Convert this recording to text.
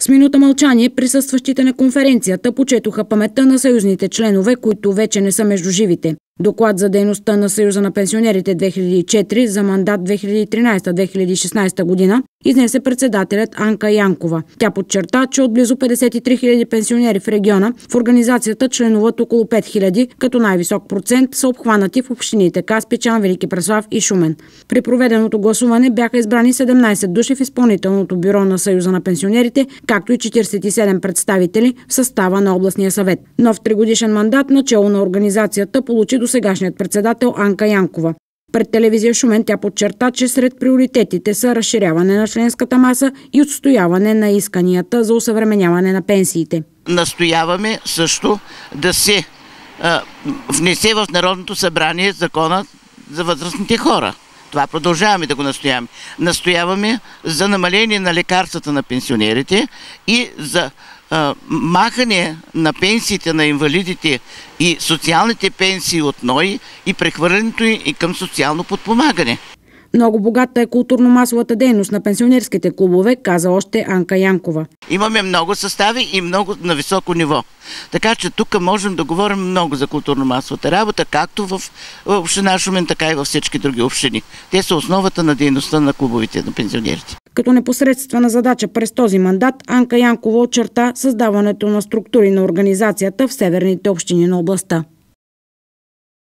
С минута мълчание присъстващите на конференцията почетоха паметта на съюзните членове, които вече не са между живите. Доклад за дейността на Съюза на пенсионерите 2004 за мандат 2013-2016 година изнесе председателят Анка Янкова. Тя подчерта, че от близо 53 000 пенсионери в региона в организацията членуват около 5 000, като най-висок процент са обхванати в общините Каспичан, Велики Преслав и Шумен. При проведеното гласуване бяха избрани 17 души в изпълнителното бюро на Съюза на пенсионерите, както и 47 представители в състава на областния съвет. Нов 3-годишен мандат начело на организацията получи досегашният председател Анка Янкова. Пред телевизия Шумен тя подчерта, че сред приоритетите са разширяване на членската маса и отстояване на исканията за осъвременяване на пенсиите. Настояваме също да се внесе в Народното събрание закона за възрастните хора. Това продължаваме да го настояваме. Настояваме за намаление на лекарствата на пенсионерите и за махане на пенсиите на инвалидите и социалните пенсии от НОИ и прехвърлянето и към социално подпомагане. Много богата е културно-масовата дейност на пенсионерските клубове, каза още Анка Янкова. Имаме много състави и много на високо ниво. Така че тук можем да говорим много за културно-масовата работа, както в община Шумен, така и във всички други общини. Те са основата на дейността на клубовите на пенсионерите. Като непосредствена задача през този мандат, Анка Янкова очерта създаването на структури на организацията в северните общини на областта.